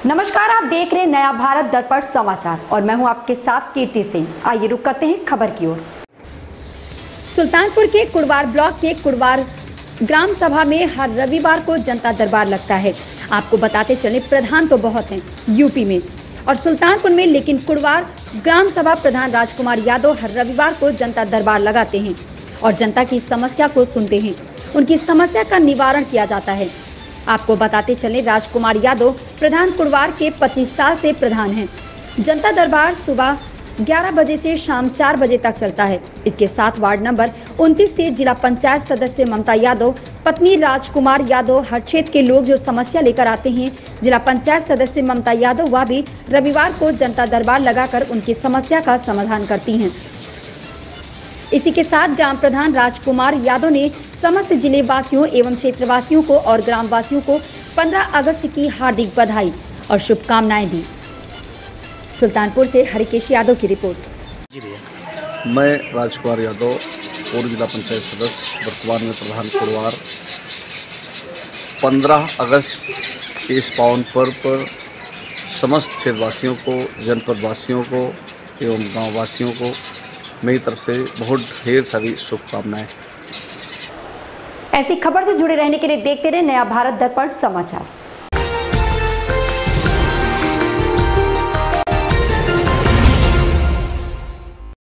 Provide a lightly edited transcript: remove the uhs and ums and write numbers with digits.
नमस्कार, आप देख रहे हैं नया भारत दर्पण समाचार और मैं हूं आपके साथ कीर्ति सिंह। आइए रुक करते हैं खबर की ओर। सुल्तानपुर के कुड़वार ब्लॉक के कुड़वार ग्राम सभा में हर रविवार को जनता दरबार लगता है। आपको बताते चले, प्रधान तो बहुत हैं यूपी में और सुल्तानपुर में, लेकिन कुड़वार ग्राम सभा प्रधान राजकुमार यादव हर रविवार को जनता दरबार लगाते हैं और जनता की समस्या को सुनते हैं। उनकी समस्या का निवारण किया जाता है। आपको बताते चले, राजकुमार यादव प्रधान कुड़वार के 25 साल से प्रधान हैं। जनता दरबार सुबह 11 बजे से शाम 4 बजे तक चलता है। इसके साथ वार्ड नंबर 29 से जिला पंचायत सदस्य ममता यादव, पत्नी राजकुमार यादव, हर क्षेत्र के लोग जो समस्या लेकर आते हैं, जिला पंचायत सदस्य ममता यादव वह भी रविवार को जनता दरबार लगाकर उनकी समस्या का समाधान करती हैं। इसी के साथ ग्राम प्रधान राजकुमार यादव ने समस्त जिले वासियों एवं क्षेत्रवासियों को और ग्राम वासियों को 15 अगस्त की हार्दिक बधाई और शुभकामनाएं दी। सुल्तानपुर से हरिकेश यादव की रिपोर्ट। जी भैया, मैं राजकुमार यादव, पूर्व जिला पंचायत सदस्य, वर्तमान में प्रधान कुड़वार। 15 अगस्त के इस पावन पर्व पर समस्त क्षेत्रवासियों को, जनपद वासियों को एवं गाँव वासियों को मेरी तरफ से बहुत ढेर सारी शुभकामनाएं। ऐसी खबर से जुड़े रहने के लिए देखते रहे नया भारत दर्पण समाचार।